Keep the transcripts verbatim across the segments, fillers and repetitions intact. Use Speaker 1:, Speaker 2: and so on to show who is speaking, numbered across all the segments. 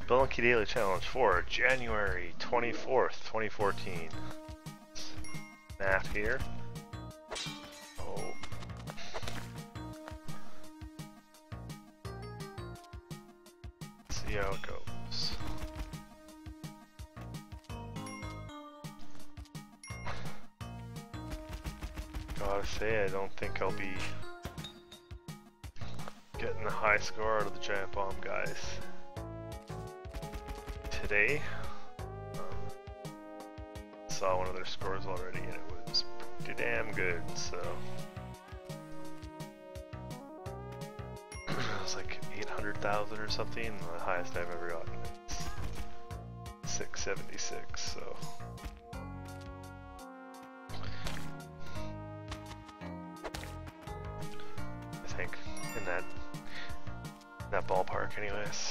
Speaker 1: Spelunky Daily Challenge for January twenty-fourth, twenty fourteen. Matt here. Oh. Let's see how it goes. Gotta say, I don't think I'll be getting a high score out of the giant bomb guys today. Um, saw one of their scores already and it was pretty damn good, so it was like eight hundred thousand or something. The highest I've ever gotten is six seventy-six, so I think in that in that ballpark anyways.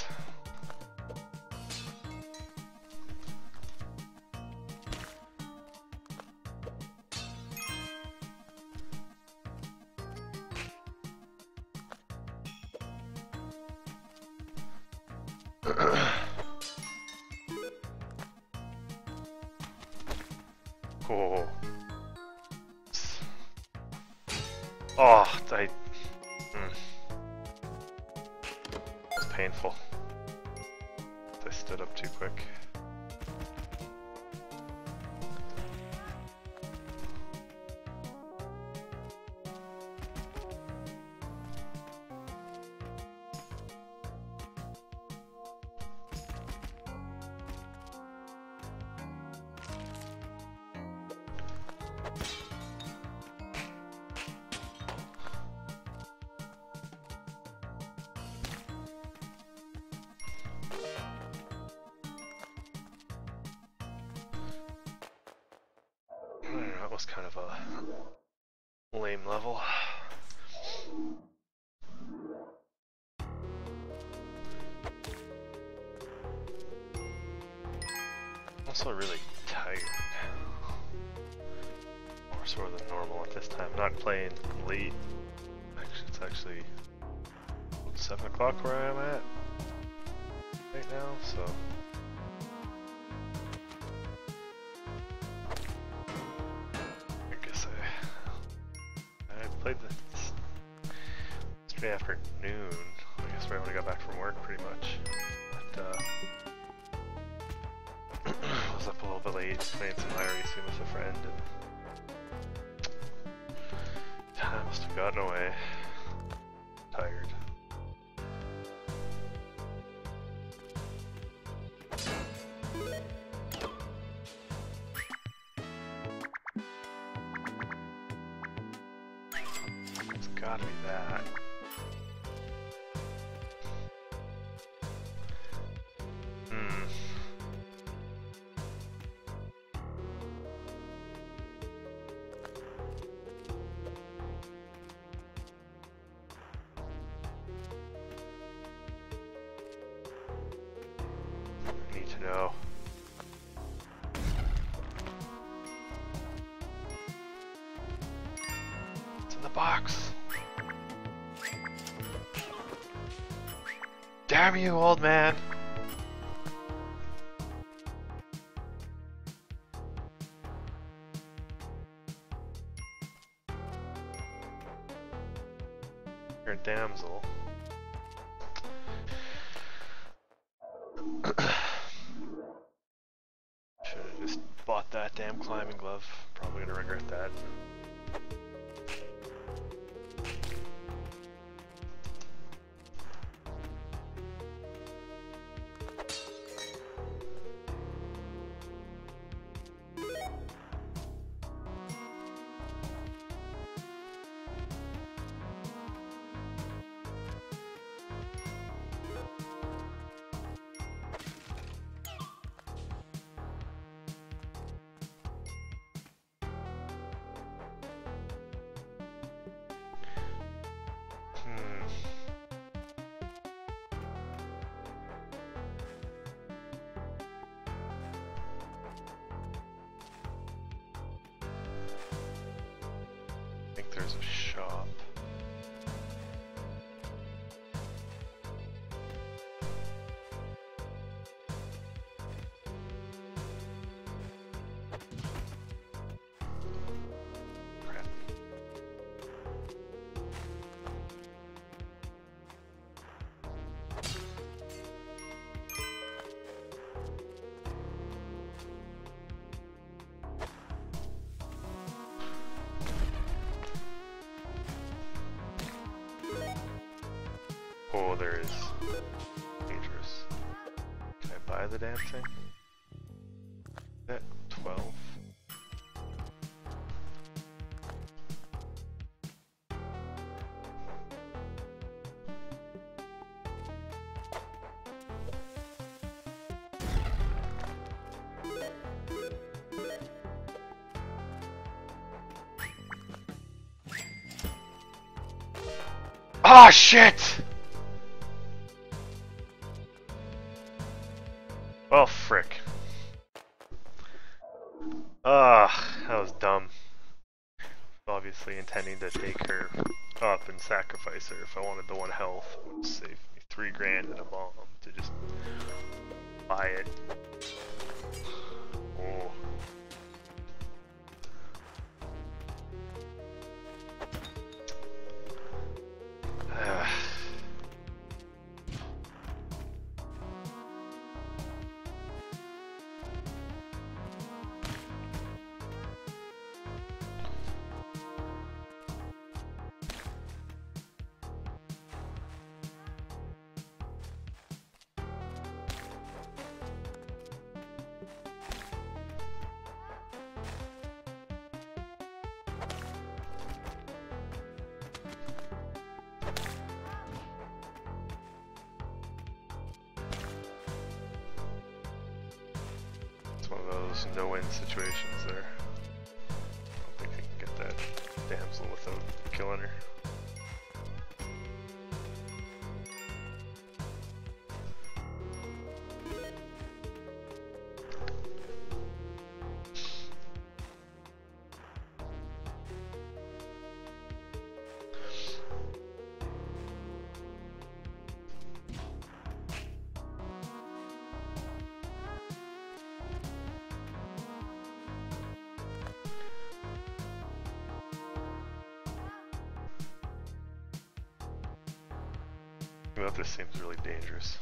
Speaker 1: Oh. Oh, I... Mm. It was painful. I stood up too quick. That was kind of a lame level. Also really tired. More sore than normal at this time. Not playing late. Actually, it's actually seven o'clock where I am at right now, so. Played this yesterday afternoon. I guess right when I got back from work, pretty much. But uh, I was up a little bit late, playing some high racing with a friend, and time must have gotten away. Tired. Gotta be that. Hmm. I need to know. It's in the box. Damn you, old man! You're a damsel. Should have just bought that damn climbing glove. Probably gonna regret that. I think there's a shop. Oh, there is. Dangerous. Can I buy the damn thing? At twelve? Ah, shit! Oh, frick. Ah, that was dumb. Obviously intending to take her up and sacrifice her if I wanted the one health. It would save me three grand and a bomb to just buy it. Oh. One of those no-win situations there. I don't think I can get that damsel without killing her. Well, this seems really dangerous.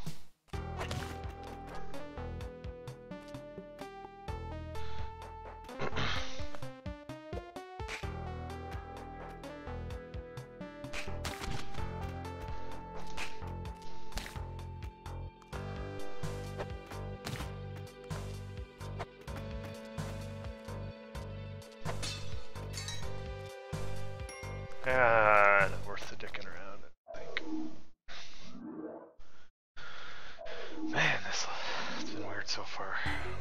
Speaker 1: Ah, not worth the dicking around, I think. Man, this has been weird so far.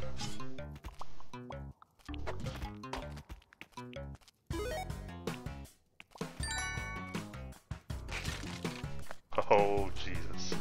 Speaker 1: Oh, Jesus.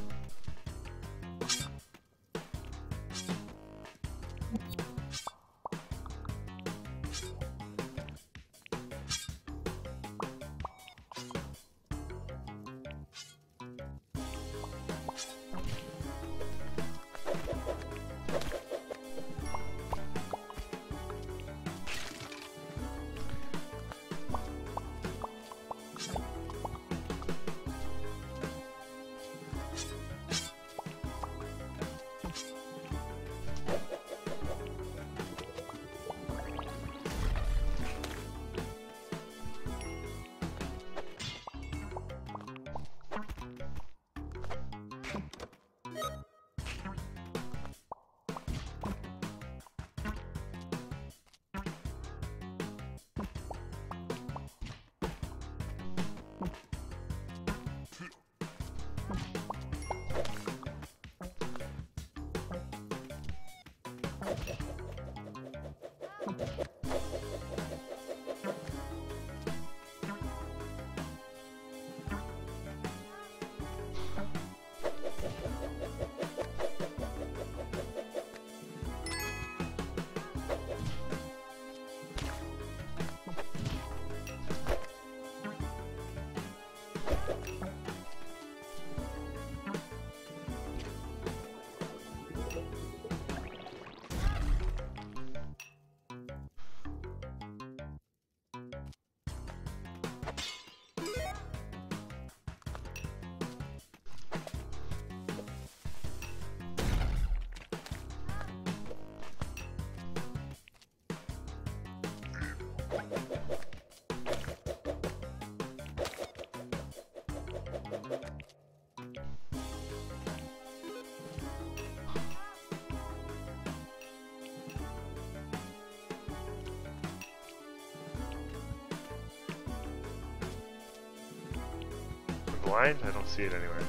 Speaker 1: blind? I don't see it anywhere.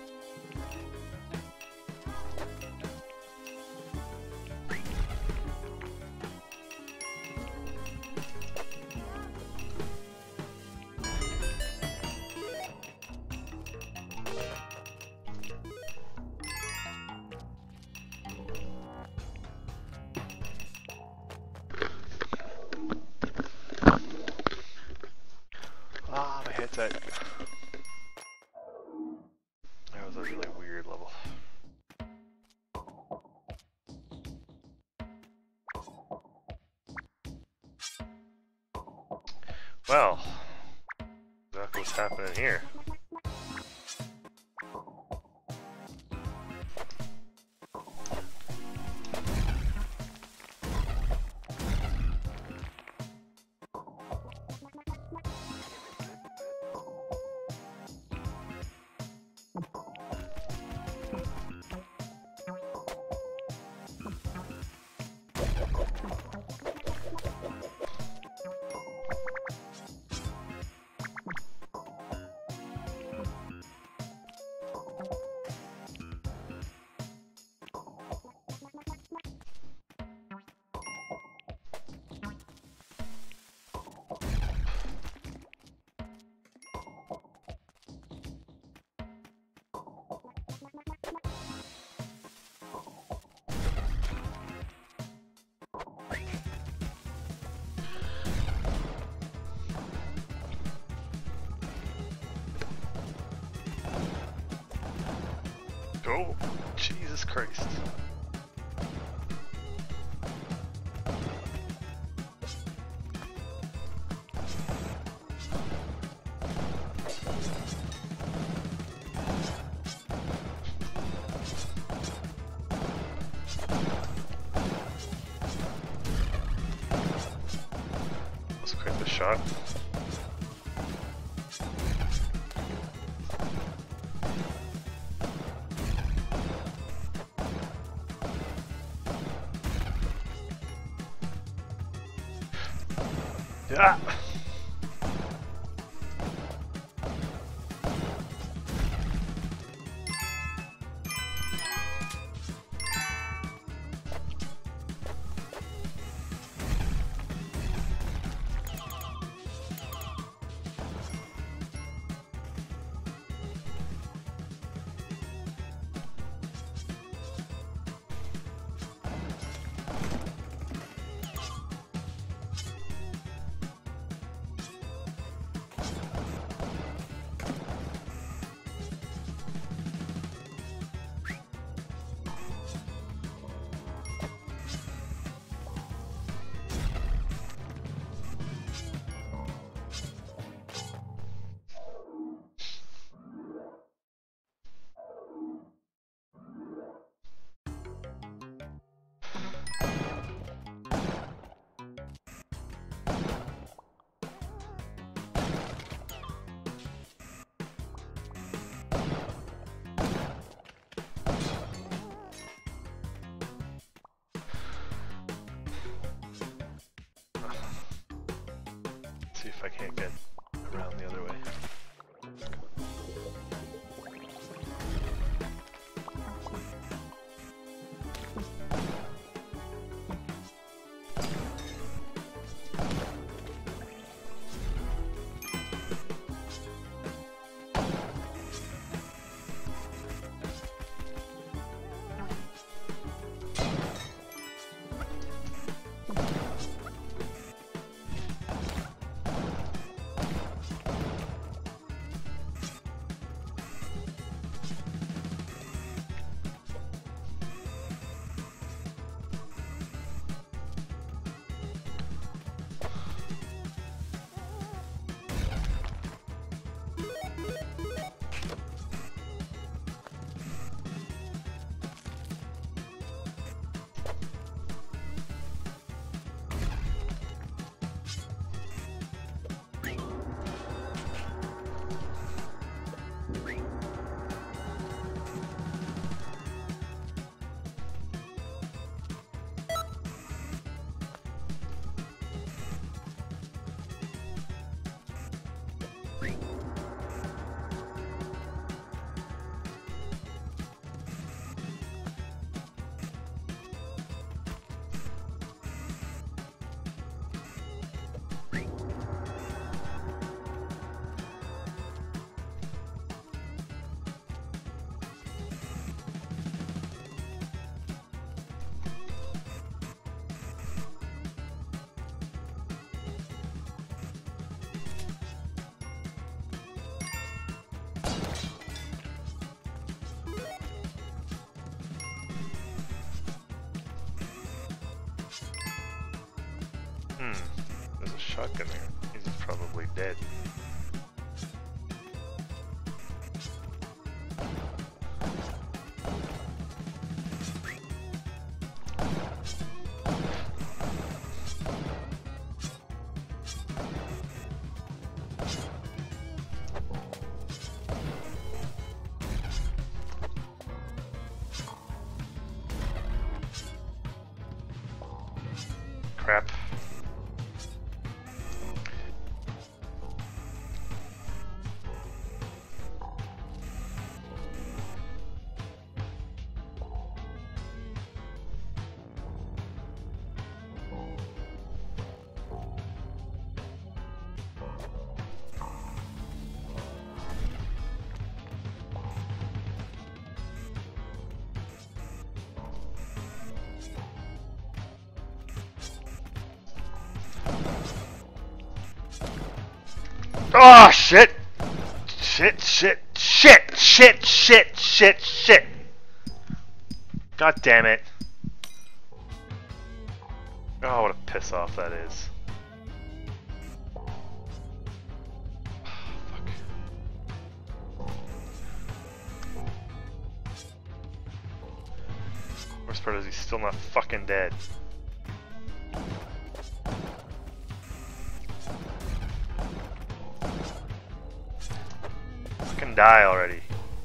Speaker 1: Ah, my headset. That was a really weird level. Well, that's what's happening here. Oh, Jesus Christ. Let's quit the shot. Ah. See if I can't get around the other way. Hmm. There's a shotgun there. He's probably dead. Crap. Oh shit! Shit, shit, shit, shit, shit, shit, shit! God damn it. Oh, what a piss off that is. Fuck. Worst part is he's still not fucking dead. Fucking die already.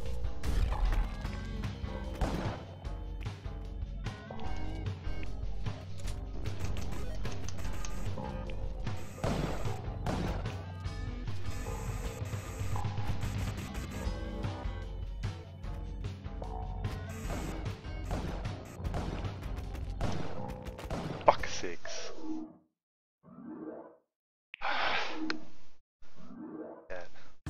Speaker 1: Fuck sakes. Yeah.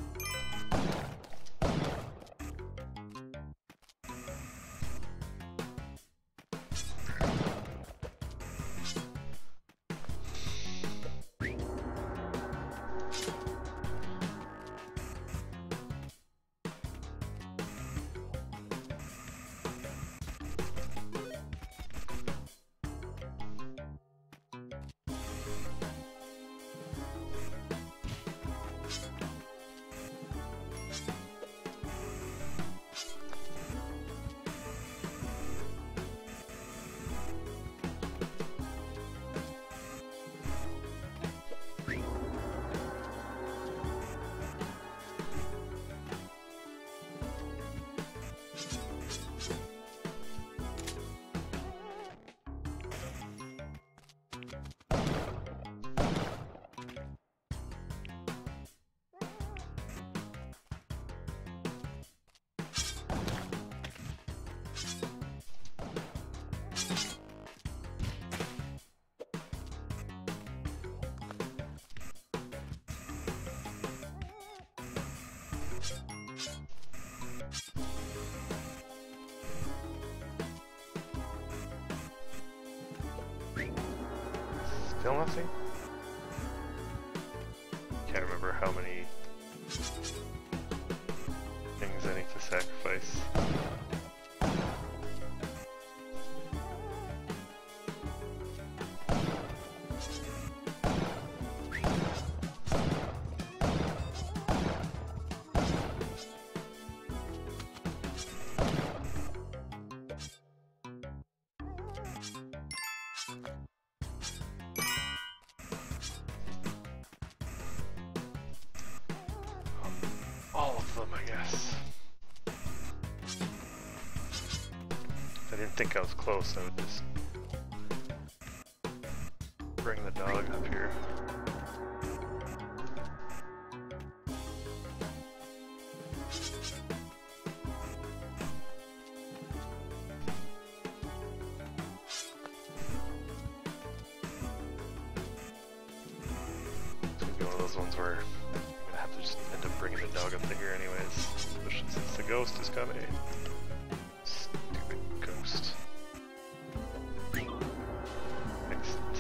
Speaker 1: Still nothing? Can't remember how many things I need to sacrifice. All of them, I guess. I didn't think I was close, I would just bring the dog up here. It's gonna be one of those ones where I'm gonna have to just end up bringing the dog up to here anyways, especially since the ghost is coming. Stupid ghost. Excellent.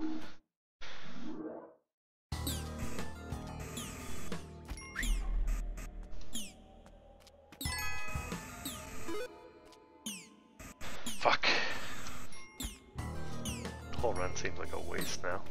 Speaker 1: Fuck. The whole run seems like a waste now.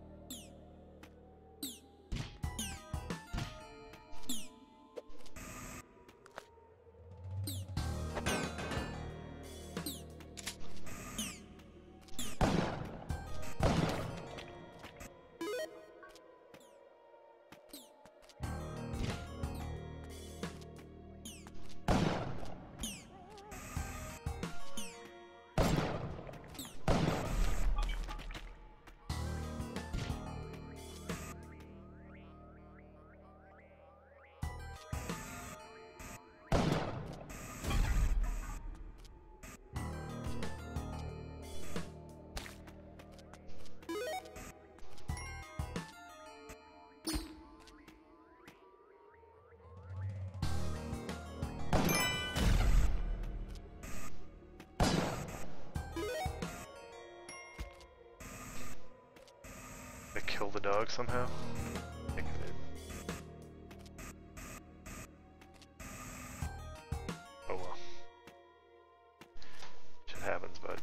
Speaker 1: Kill the dog somehow? I think I did. Oh well. Shit happens, bud.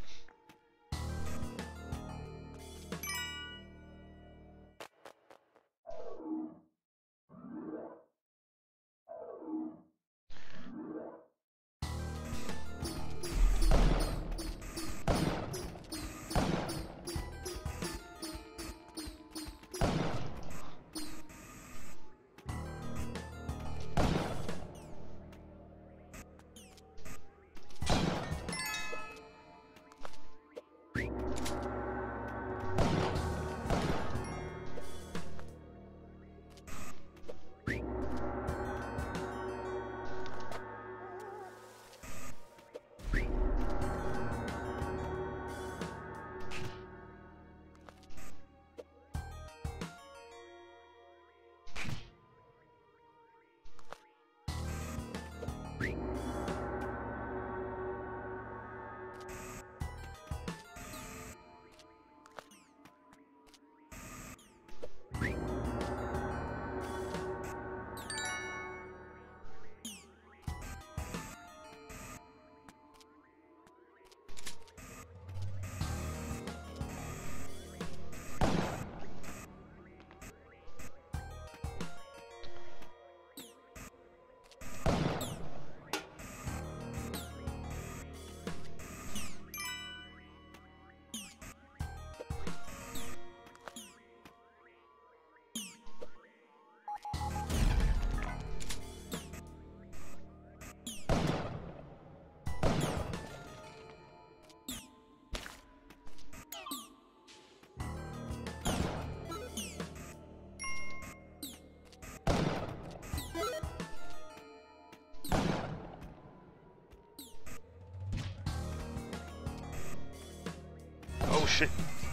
Speaker 1: Oh shit!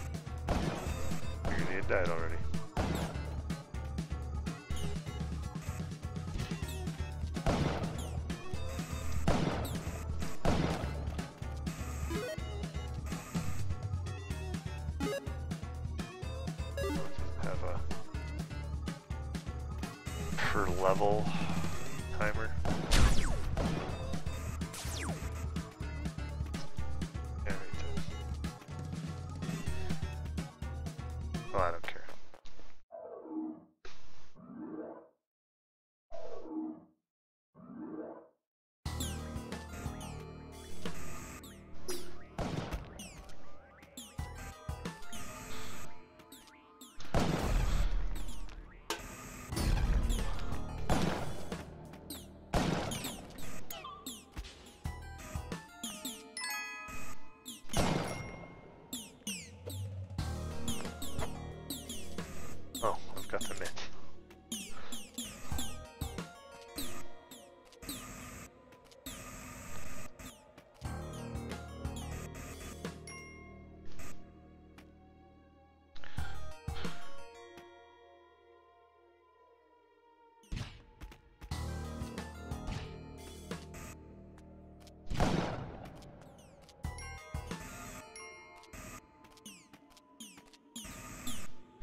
Speaker 1: He had died already. Have a per level timer. Oh, I don't care.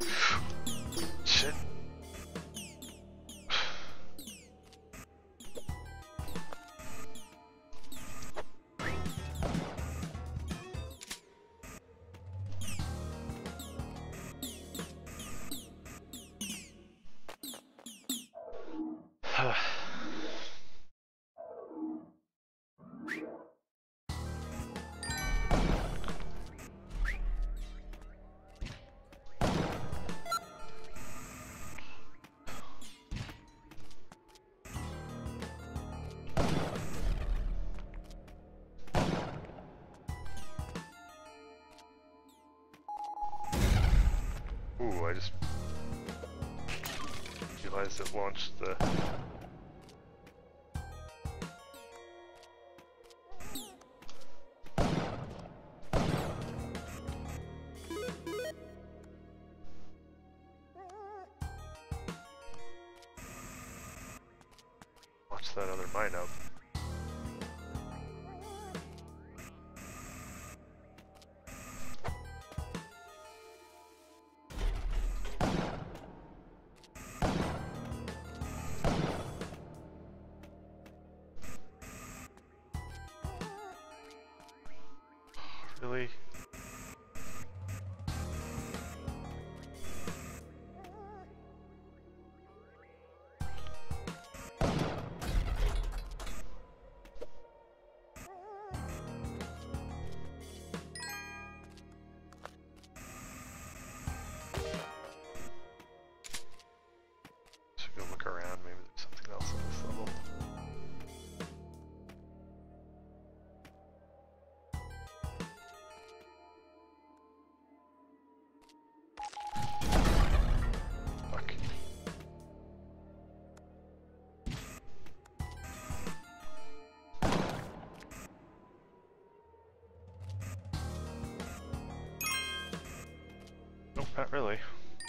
Speaker 1: Shit. Ooh, I just realized it launched the... Watch that other mine up. Really? Should go look around, maybe there's something else on this level. Fuck. Nope, not really.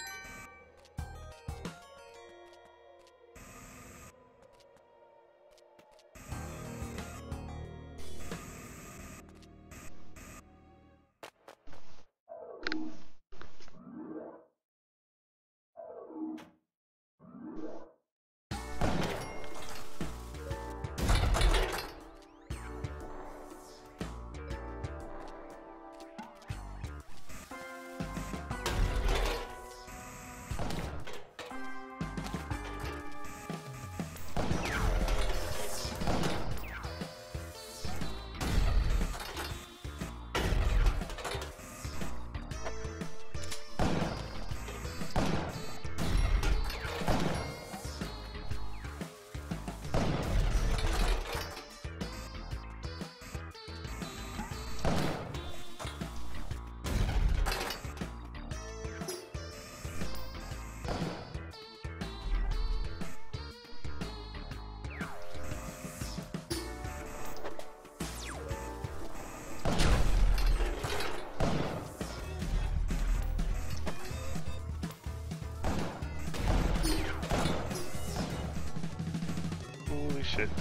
Speaker 1: Holy shit.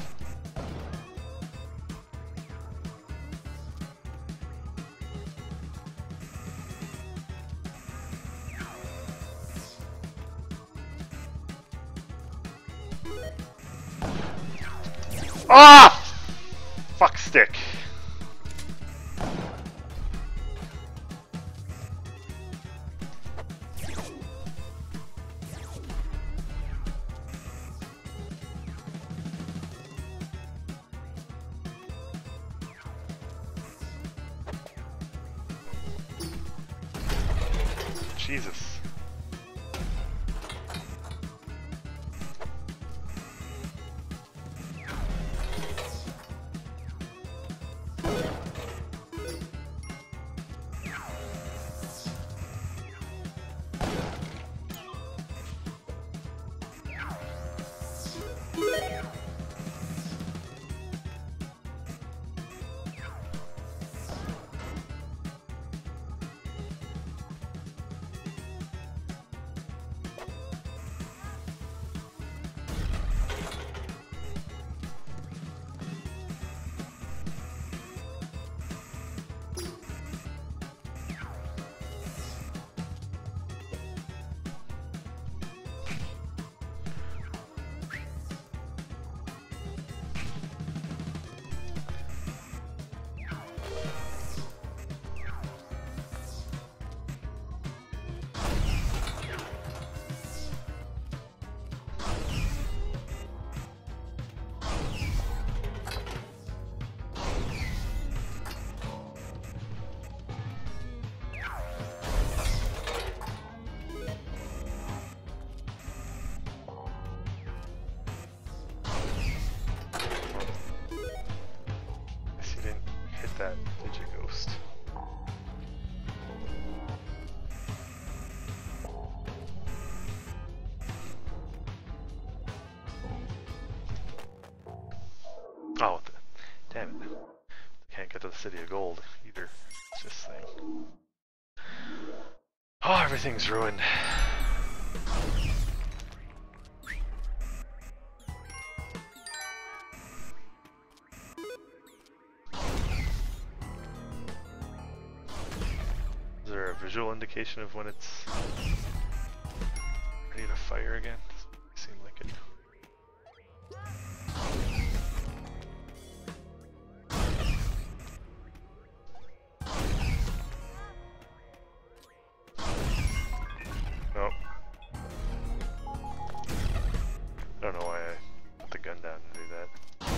Speaker 1: Ah! Fuck stick. Jesus. Damn it. Can't get to the City of Gold either. It's this thing. Oh, everything's ruined. Is there a visual indication of when it's ready to fire again? Doesn't seem like it. Nope. I don't know why I put the gun down to do that.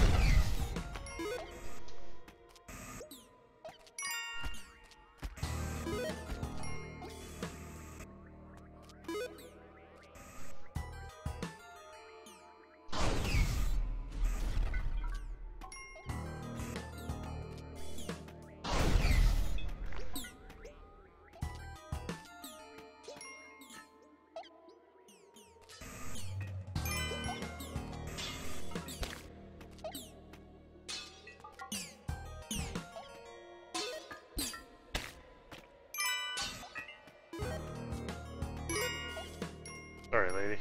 Speaker 1: Sorry, lady.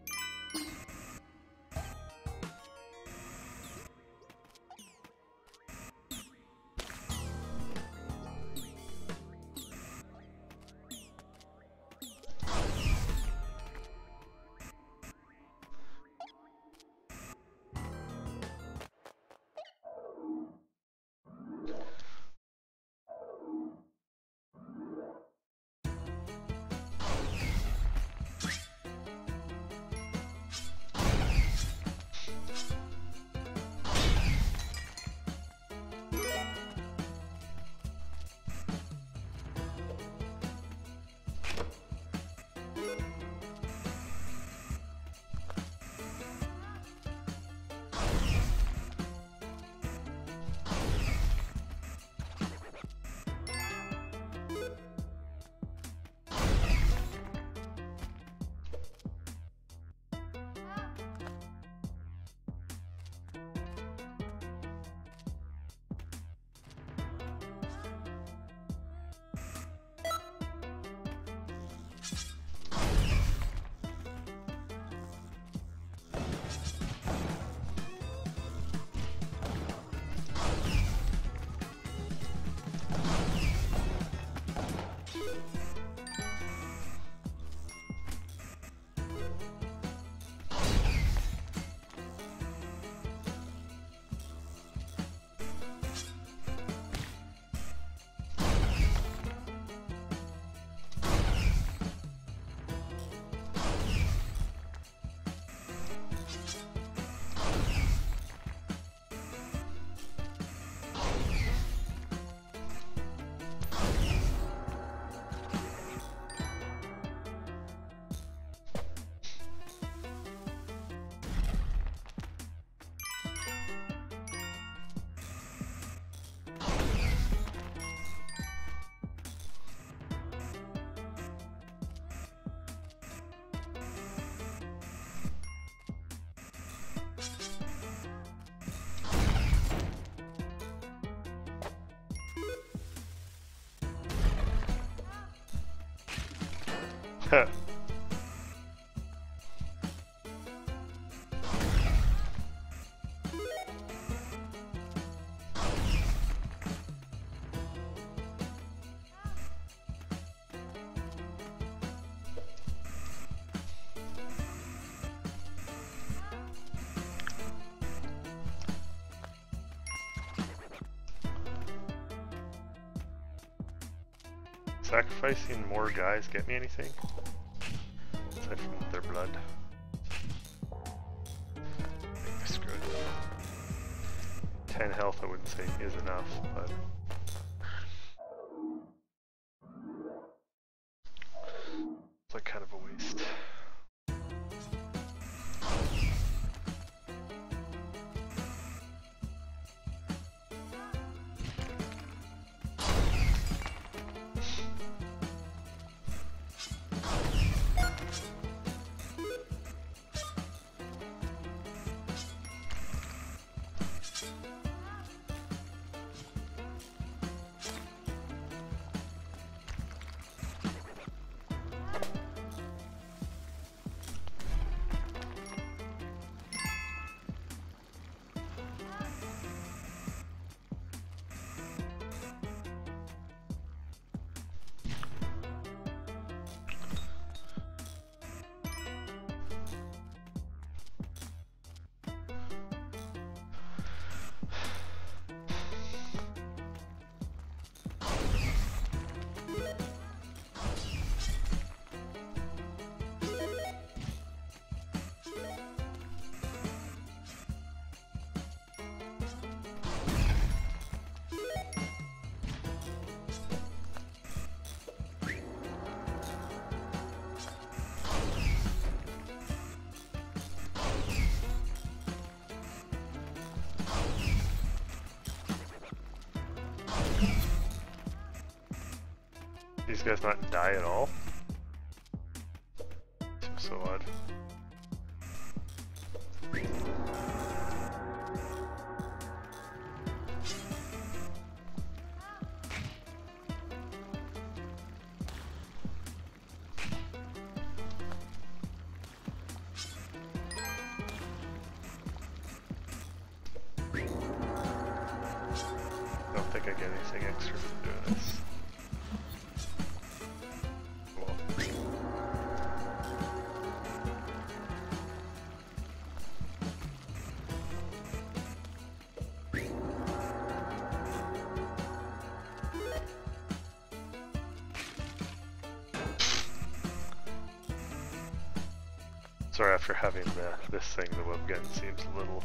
Speaker 1: Huh. Sacrificing more guys get me anything? Aside from their blood. I screwed it. ten health I wouldn't say is enough, but it's like kind of a waste. These guys not die at all? Seems so odd. I don't think I get anything extra for doing this. Well. Sorry, after having the, this thing, the webgun seems a little...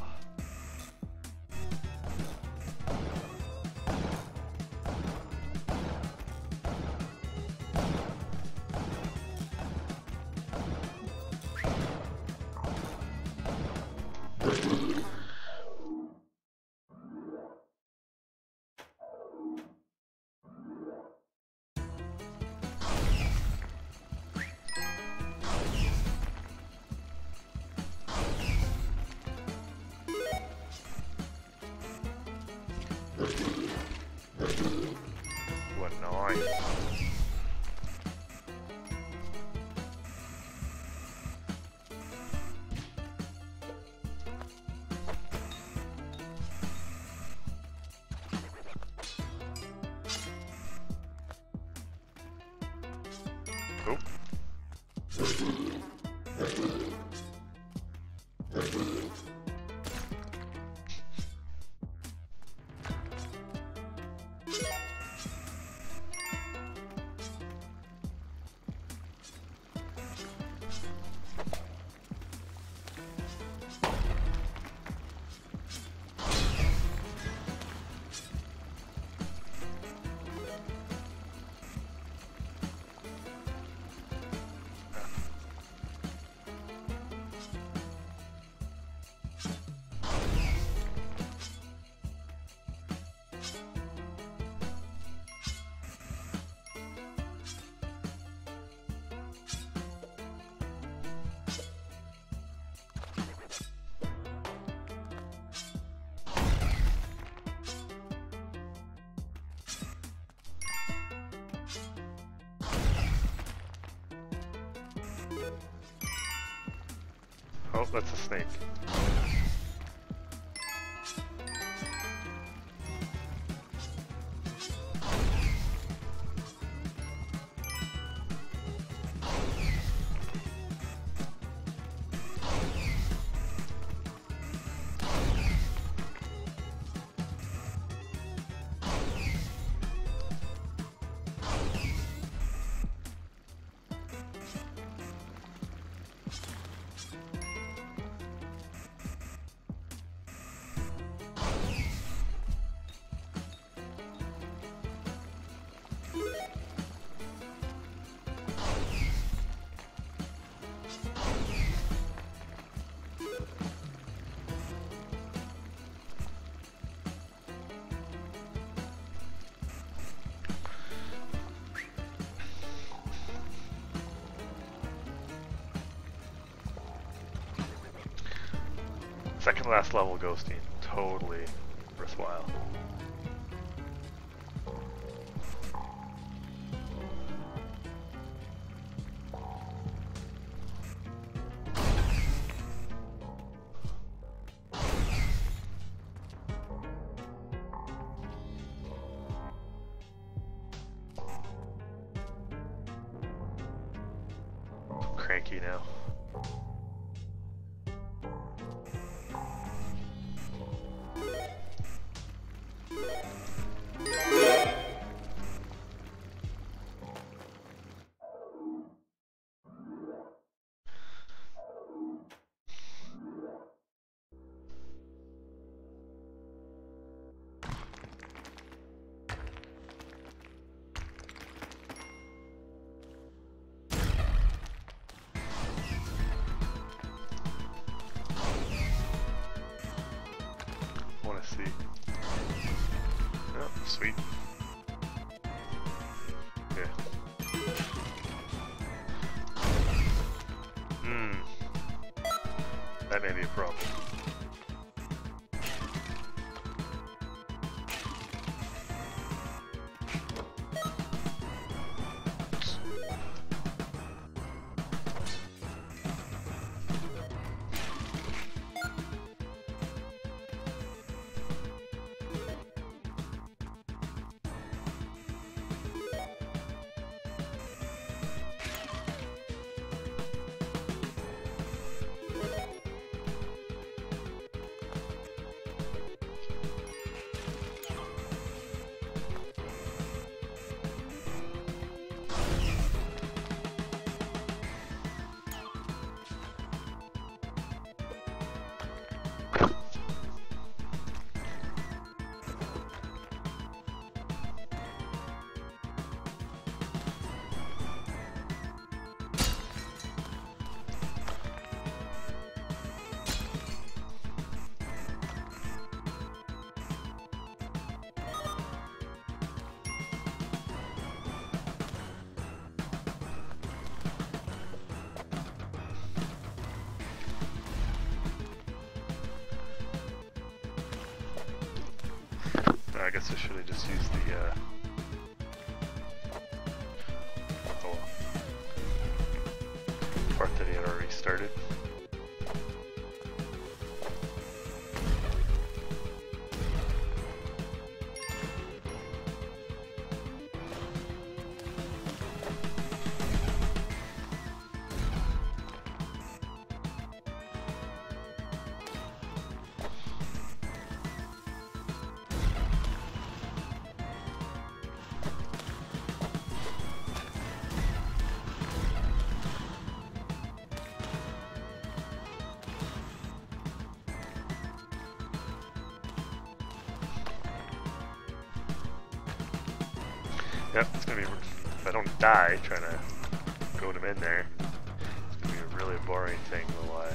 Speaker 1: What noise? Oh. Oh, that's a snake. Second last level ghosting, totally worthwhile. I'm cranky now. See. Oh, sweet. Yeah. Hmm. That may be a problem. I guess I should have just used the, uh... oh, part that he had already started. Yep, it's gonna be, if I don't die trying to goad him in there, it's gonna be a really boring thing to lie.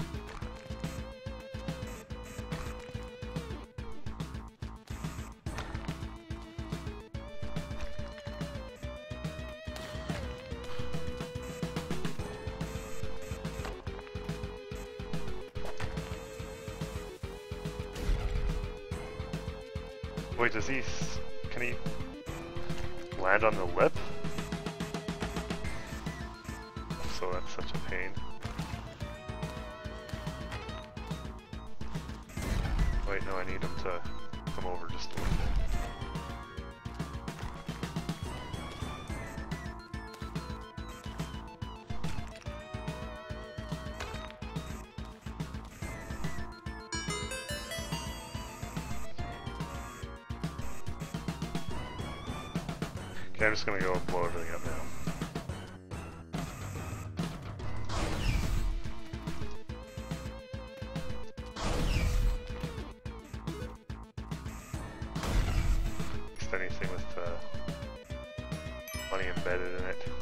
Speaker 1: Wait, does he, can he land on the lip? So that's such a pain. Wait, no, I need him to come over just a little bit. Okay, I'm just gonna go and blow everything up now. Just anything with uh, money embedded in it.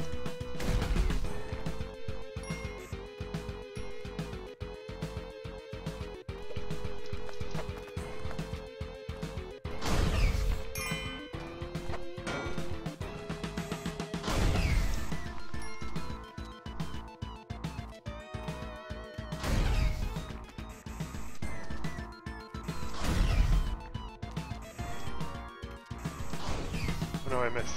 Speaker 1: No, I missed.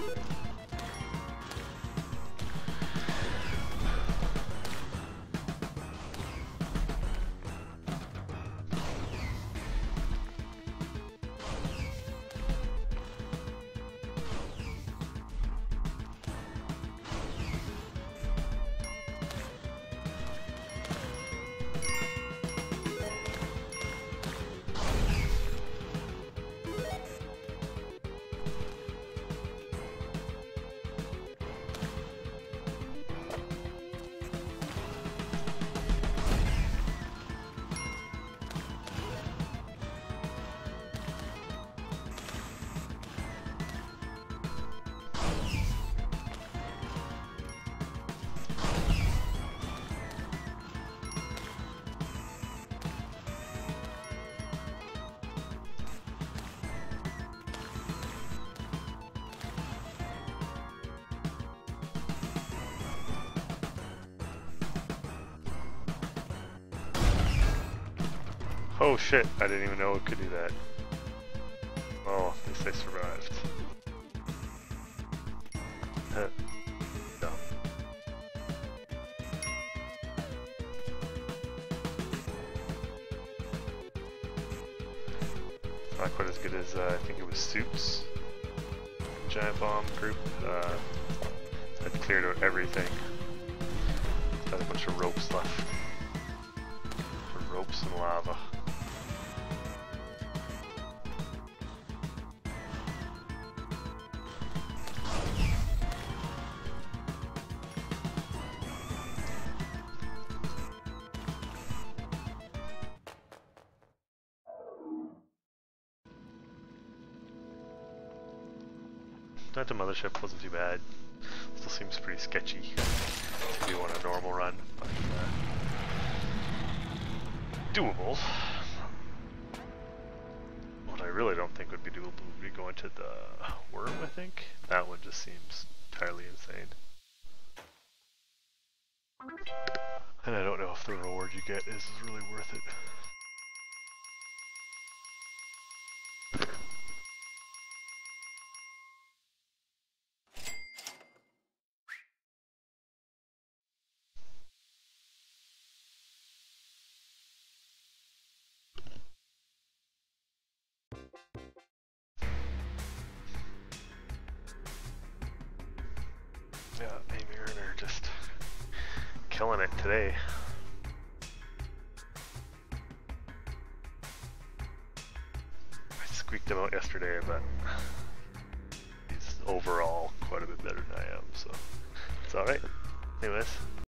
Speaker 1: Oh shit, I didn't even know it could do that. Oh, at least I survived. Huh. Dumb. Not quite as good as uh, I think it was Suits. Giant Bomb group. Uh, I'd cleared out everything. Got a bunch of ropes left. For ropes and lava. That the mothership wasn't too bad. Still seems pretty sketchy to do on a normal run, but uh, doable. What I really don't think would be doable would be going to the worm, I think. That one just seems entirely insane. And I don't know if the reward you get is really worth it. Yeah, Amy Erner just killing it today. I squeaked him out yesterday, but he's overall quite a bit better than I am, so it's alright. Anyways.